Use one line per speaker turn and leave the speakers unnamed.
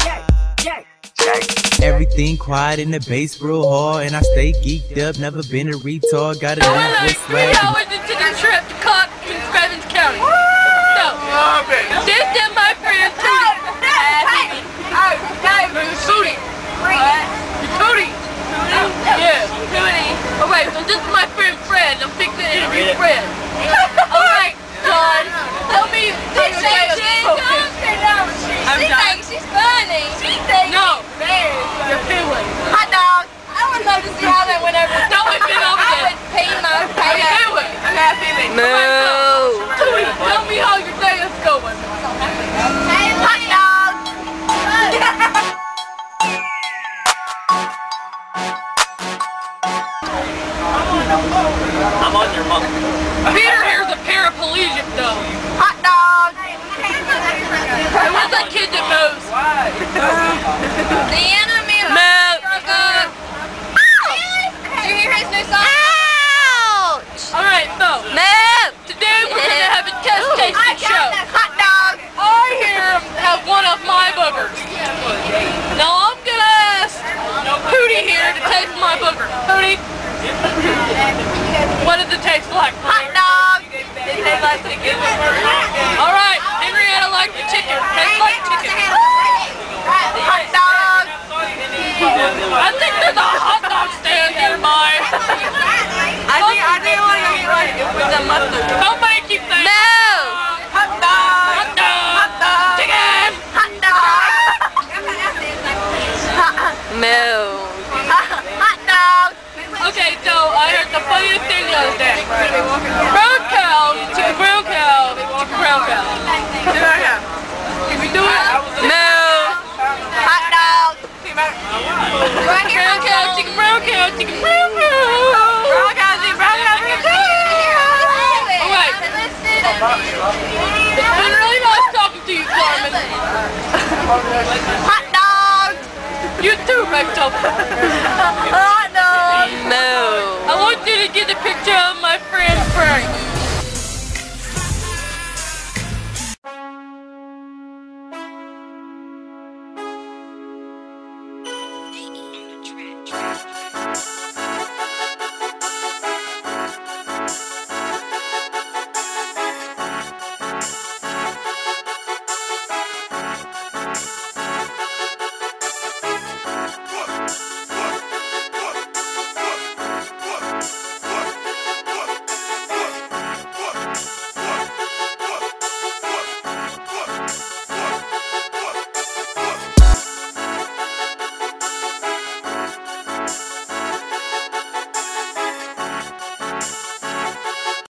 Everything quiet in the bass real hard, and I stay geeked up, never been a retard, gotta live with swag.
3 hours into the trip to Coppin, Evans County. So, this is my friend Tootie. Tootie. Tootie. Yeah. Tootie. Alright, so this is my friend Fred. I'm fixing to interview Fred. Alright, John. Tell me how your day is focused.
She thinks she's funny. She thinks
No.
she's very funny.
You're feeling.
Hot dog. I would love to see how that went over.
No, I've been over
I
there.
would pee my pants.
Feeling.
I'm not feeling.
No. Tootie, tell me how your day is going.
Hot dog.
I'm on your mom.
Peter here's a paraplegic though.
Hot dog.
And what's that kid that moves?
The enemy of
Matt.
Did you hear his new song? Ouch!
Alright, so today we're gonna have a test tasting show.
Hot dog.
I here have one of my boogers. Now I'm gonna ask Hootie here to taste my booger. Hootie, what does it taste like?
Hot dog. It tastes like chicken.
Alright, Henrietta likes the chicken. Tastes like chicken.
Hot dog.
I think there's a hot dog stand nearby.
I think I want to get one with the mustard.
Somebody keep saying
Hot dog.
hot dog. Chicken.
Hot dog. Hot dog.
Okay, so I heard the funniest thing the other day. Brown cow, chicken brown cow, chicken brown cow. Can we do it?
No. Hot dog.
Brown cow, chicken brown cow, chicken brown cow. Alright. It's been really nice talking to you, Carmen.
Hot dog.
You too, Rachel.
Hot dog.
I want you to get a picture of my friend Frank.